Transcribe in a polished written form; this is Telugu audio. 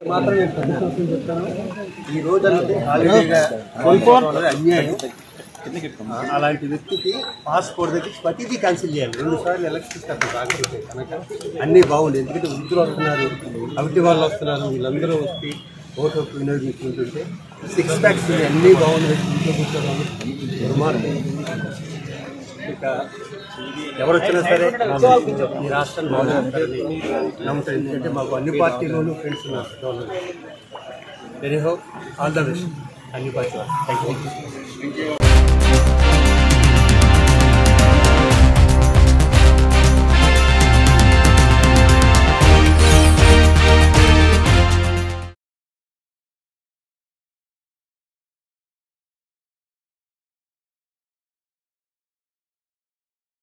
మాత్రమే చెప్తాను. ఈ రోజు అనేది హాలిడేగా అన్యాయం. అలాంటి వ్యక్తికి పాస్పోర్ట్ దగ్గర ప్రతిదీ క్యాన్సిల్ చేయాలి. 2 సార్లు ఎలక్షన్ రాకపోతే కనుక అన్నీ బాగుంది. ఎందుకంటే వృద్ధులు వస్తున్నారు, అవిటి వాళ్ళు వస్తున్నారు, వీళ్ళందరూ వచ్చి ఓటు హక్కు వినియోగించుకుంటుంటే 6 ప్యాక్స్ అన్నీ బాగుంది. ఇంట్లో కూర్చోవడం దుర్మార్గం. ఇక ఎవరు వచ్చినా సరే ఈ రాష్ట్రాన్ని బాగుంటుందని నమ్ముతారు. ఎందుకంటే మాకు అన్ని పార్టీలోనూ ఫ్రెండ్స్ ఉన్నారు. Very hope all the best అన్ని పార్టీ. Thank you.